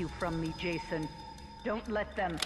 you from me, Jason. Don't let them.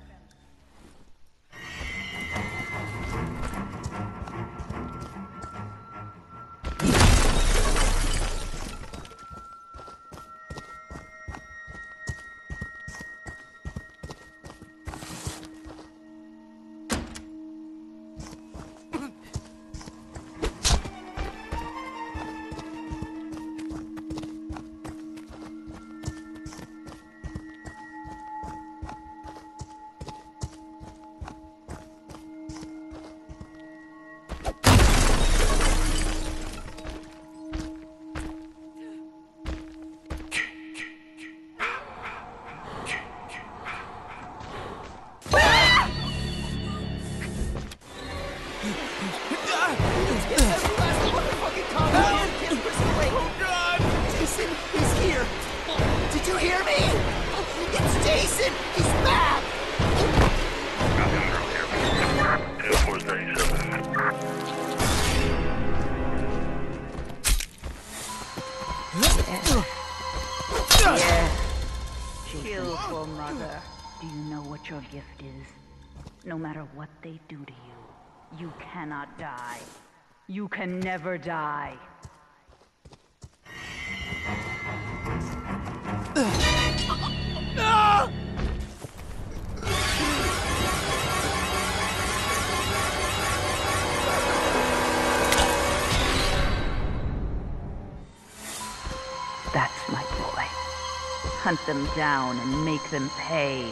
Skillful mother. Do you know what your gift is? No matter what they do to you, you cannot die. You can never die. That's my boy. Hunt them down and make them pay.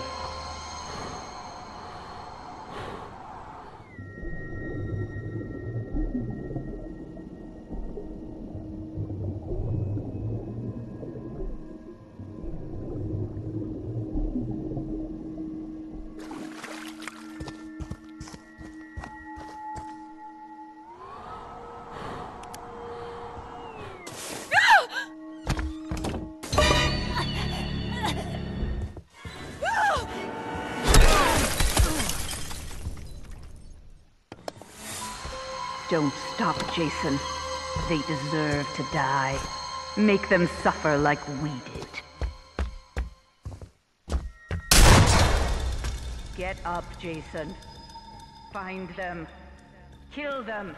Don't stop, Jason. They deserve to die. Make them suffer like we did. Get up, Jason. Find them. Kill them.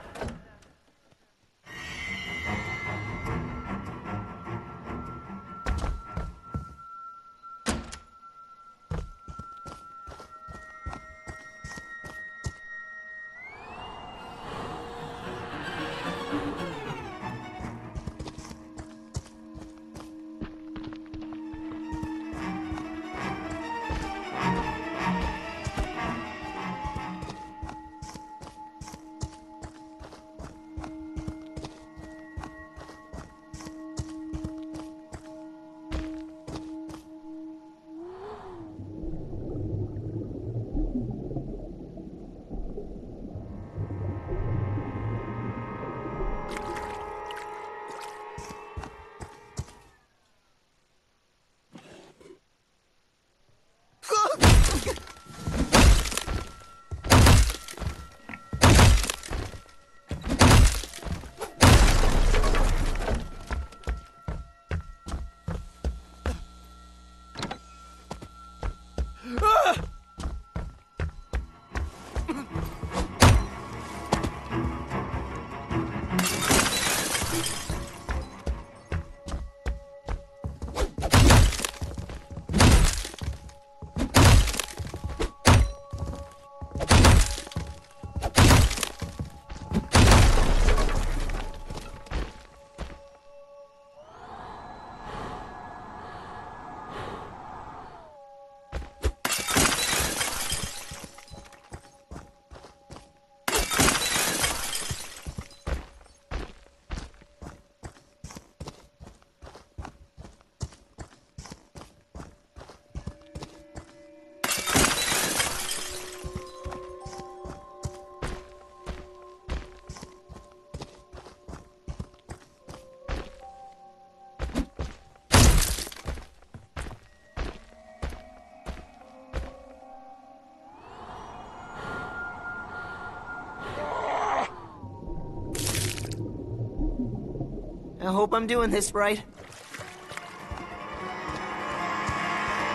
I hope I'm doing this right.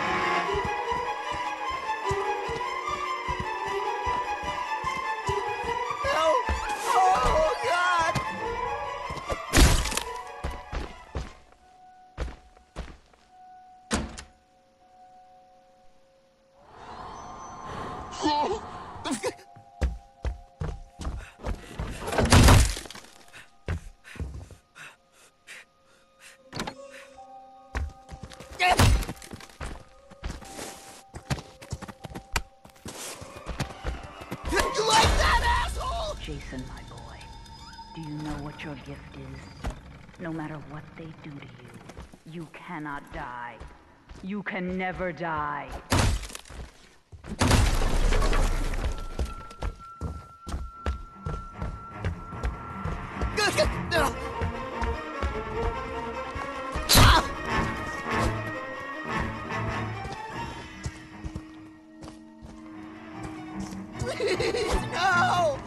You like that, asshole? Jason, my boy, do you know what your gift is? No matter what they do to you, you cannot die. You can never die. Please, no!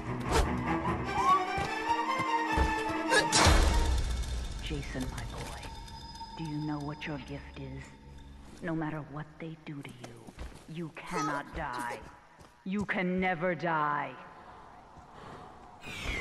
Jason, my boy, do you know what your gift is? No matter what they do to you, you cannot die. You can never die.